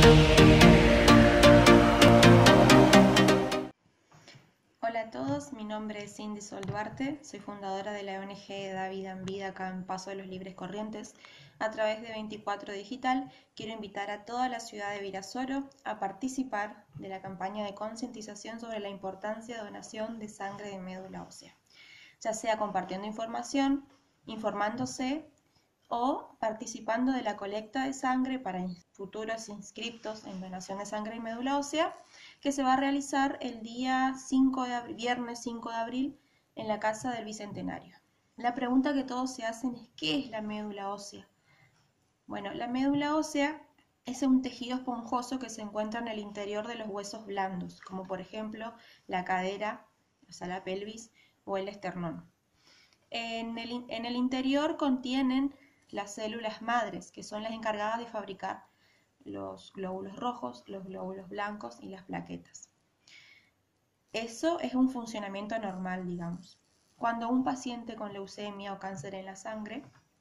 Hola a todos, mi nombre es Cindy Sol Duarte, soy fundadora de la ONG Da Vida en Vida acá en Paso de los Libres Corrientes. A través de 24 Digital quiero invitar a toda la ciudad de Virasoro a participar de la campaña de concientización sobre la importancia de donación de sangre de médula ósea, ya sea compartiendo información, informándose o participando de la colecta de sangre para futuros inscriptos en donación de sangre y médula ósea, que se va a realizar el día 5 de abril, viernes 5 de abril, en la Casa del Bicentenario. La pregunta que todos se hacen es: ¿qué es la médula ósea? Bueno, la médula ósea es un tejido esponjoso que se encuentra en el interior de los huesos blandos, como por ejemplo la cadera, o sea, la pelvis o el esternón. En el interior contienen las células madres, que son las encargadas de fabricar los glóbulos rojos, los glóbulos blancos y las plaquetas. Eso es un funcionamiento normal, digamos. Cuando un paciente con leucemia o cáncer en la sangre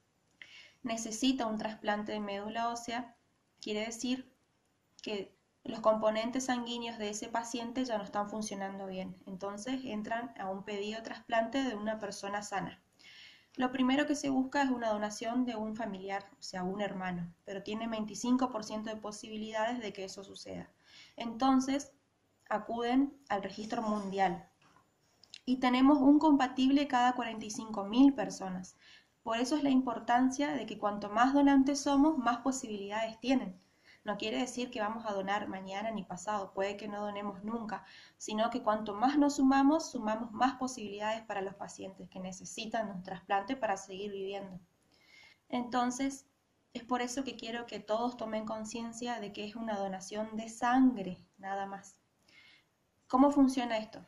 necesita un trasplante de médula ósea, quiere decir que los componentes sanguíneos de ese paciente ya no están funcionando bien. Entonces entran a un pedido de trasplante de una persona sana. Lo primero que se busca es una donación de un familiar, o sea, un hermano, pero tiene 25% de posibilidades de que eso suceda. Entonces, acuden al registro mundial y tenemos un compatible cada 45.000 personas. Por eso es la importancia de que cuanto más donantes somos, más posibilidades tienen. No quiere decir que vamos a donar mañana ni pasado, puede que no donemos nunca, sino que cuanto más nos sumamos, sumamos más posibilidades para los pacientes que necesitan un trasplante para seguir viviendo. Entonces, es por eso que quiero que todos tomen conciencia de que es una donación de sangre, nada más. ¿Cómo funciona esto?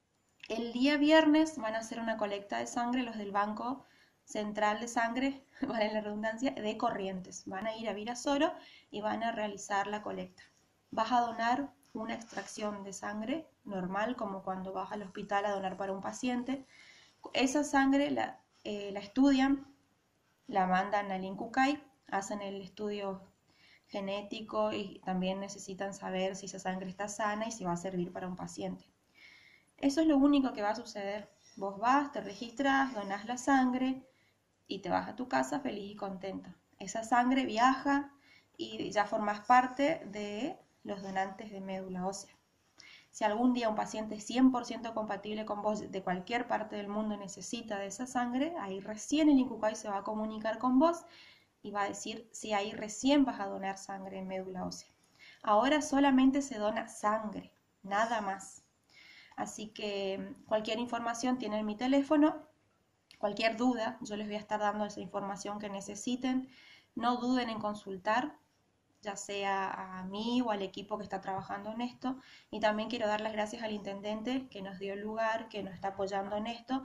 El día viernes van a hacer una colecta de sangre los del Banco Central de Sangre, vale la redundancia, de Corrientes. Van a ir a Virasoro y van a realizar la colecta. Vas a donar una extracción de sangre normal, como cuando vas al hospital a donar para un paciente. Esa sangre la estudian, la mandan al INCUCAI, hacen el estudio genético y también necesitan saber si esa sangre está sana y si va a servir para un paciente. Eso es lo único que va a suceder. Vos vas, te registras, donás la sangre y te vas a tu casa feliz y contenta. Esa sangre viaja y ya formás parte de los donantes de médula ósea. Si algún día un paciente 100% compatible con vos de cualquier parte del mundo necesita de esa sangre, ahí recién el INCUCAI se va a comunicar con vos y va a decir si ahí recién vas a donar sangre en médula ósea. Ahora solamente se dona sangre, nada más. Así que cualquier información tienen mi teléfono, cualquier duda, yo les voy a estar dando esa información que necesiten. No duden en consultar, ya sea a mí o al equipo que está trabajando en esto. Y también quiero dar las gracias al intendente que nos dio el lugar, que nos está apoyando en esto,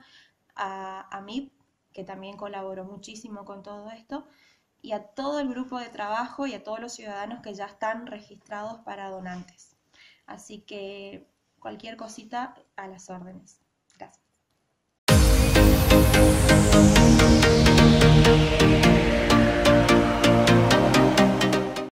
a mí, que también colaboró muchísimo con todo esto, y a todo el grupo de trabajo y a todos los ciudadanos que ya están registrados para donantes. Así que cualquier cosita a las órdenes. Gracias.